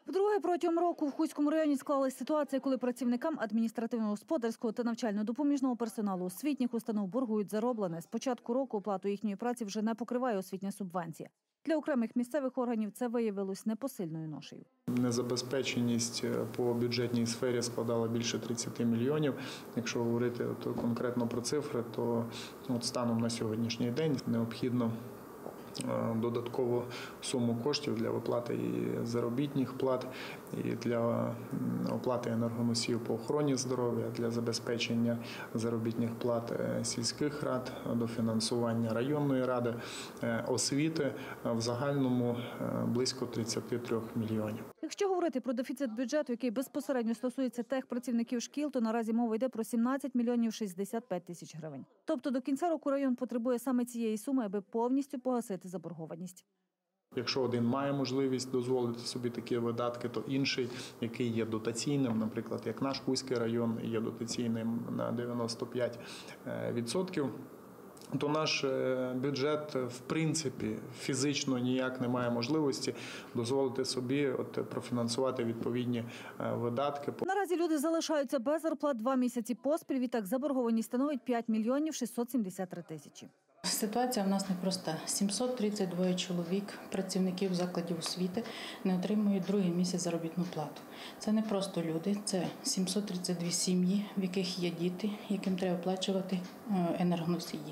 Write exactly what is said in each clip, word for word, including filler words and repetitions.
Вдруге протягом року в Хуському районі склалась ситуація, коли працівникам адміністративно-господарського та навчально-допоміжного персоналу освітніх установ боргують зароблене. З початку року оплату їхньої праці вже не покриває освітня субвенція. Для окремих місцевих органів це виявилось непосильною ношею. Незабезпеченість по бюджетній сфері складала більше тридцяти мільйонів. Якщо говорити от конкретно про цифри, то от станом на сьогоднішній день необхідно додаткову суму коштів для виплати і заробітних плат, і для оплати енергоносіїв по охороні здоров'я, для забезпечення заробітних плат сільських рад, до фінансування районної ради, освіти в загальному близько тридцяти трьох мільйонів. Якщо говорити про дефіцит бюджету, який безпосередньо стосується техпрацівників шкіл, то наразі мова йде про сімнадцять мільйонів шістдесят п'ять тисяч гривень. Тобто до кінця року район потребує саме цієї суми, аби повністю погасити заборгованість. Якщо один має можливість дозволити собі такі видатки, то інший, який є дотаційним, наприклад, як наш Хуський район є дотаційним на дев'яносто п'ять відсотків, то наш бюджет, в принципі, фізично ніяк не має можливості дозволити собі от профінансувати відповідні видатки. Наразі люди залишаються без зарплат два місяці поспіль, відтак заборгованість становить п'ять мільйонів шістсот сімдесят три тисячі. Ситуація в нас непроста. сімсот тридцять два чоловік, працівників закладів освіти, не отримують другий місяць заробітну плату. Це не просто люди, це сімсот тридцять дві сім'ї, в яких є діти, яким треба оплачувати енергоносії.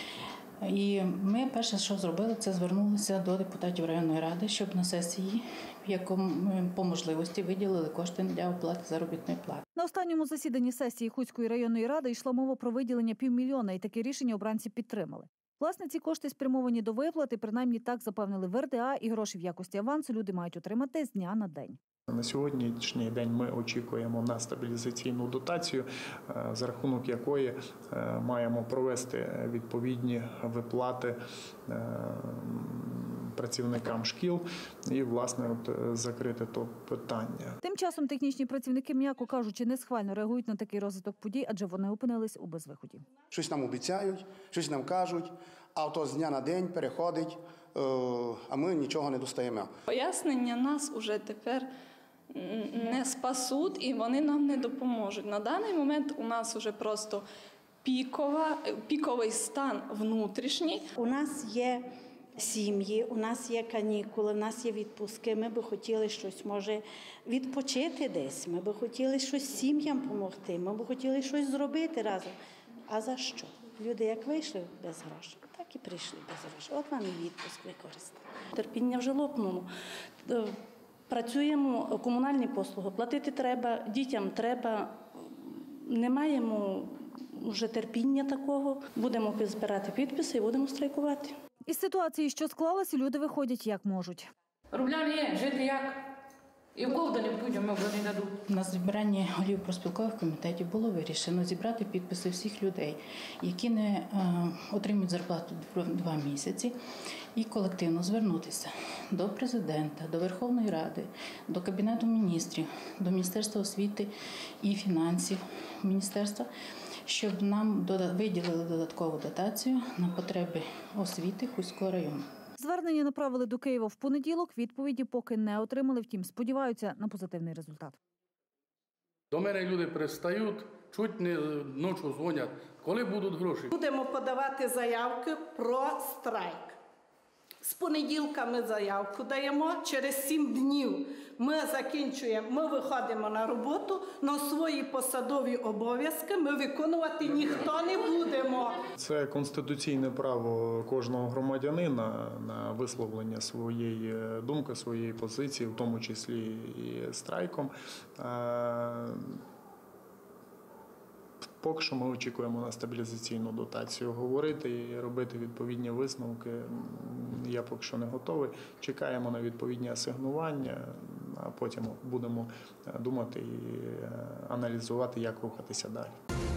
І ми перше, що зробили, це звернулися до депутатів районної ради, щоб на сесії, в якому по можливості виділили кошти для оплати заробітної плати. На останньому засіданні сесії Хуської районної ради йшла мова про виділення півмільйона, і таке рішення обранці підтримали. Власне, ці кошти спрямовані до виплати, принаймні так запевнили в ер де а, і гроші в якості авансу люди мають отримати з дня на день. На сьогоднішній день ми очікуємо на стабілізаційну дотацію, за рахунок якої маємо провести відповідні виплати працівникам шкіл і, власне, от закрити то питання. Тим часом технічні працівники, м'яко кажучи, не схвально реагують на такий розвиток подій, адже вони опинились у безвиході. Щось нам обіцяють, щось нам кажуть, а то з дня на день переходить, а ми нічого не достаємо. Пояснення нас уже тепер не спасуть і вони нам не допоможуть. На даний момент у нас вже просто пікова, піковий стан внутрішній. У нас є сім'ї, у нас є канікули, у нас є відпустки. Ми би хотіли щось, може, відпочити десь, ми би хотіли щось сім'ям допомогти, ми би хотіли щось зробити разом. А за що? Люди як вийшли без грошей, так і прийшли без грошей. От вам і відпуск використали. Терпіння вже лопнуло. Працюємо, комунальні послуги, платити треба, дітям треба, не маємо вже терпіння такого. Будемо збирати підписи і будемо страйкувати. Із ситуації, що склалася, люди виходять як можуть. Рубля не є, жити як? І в ковда не будемо, вони не дадуть. На зібранні голів профспілкових комітетів було вирішено зібрати підписи всіх людей, які не е, отримують зарплату два місяці, і колективно звернутися до президента, до Верховної Ради, до Кабінету міністрів, до Міністерства освіти і фінансів міністерства, щоб нам виділили додаткову дотацію на потреби освіти Хуського району. Звернення направили до Києва в понеділок, відповіді поки не отримали, втім сподіваються на позитивний результат. До мене люди пристають, чуть не ночі дзвонять, коли будуть гроші. Будемо подавати заявки про страйк. З понеділка ми заявку даємо, через сім днів ми закінчуємо, ми виходимо на роботу, але свої посадові обов'язки ми виконувати ніхто не будемо. Це конституційне право кожного громадянина на висловлення своєї думки, своєї позиції, в тому числі і страйком. Поки що ми очікуємо на стабілізаційну дотацію. Говорити і робити відповідні висновки я поки що не готовий. Чекаємо на відповідні асигнування, а потім будемо думати і аналізувати, як рухатися далі.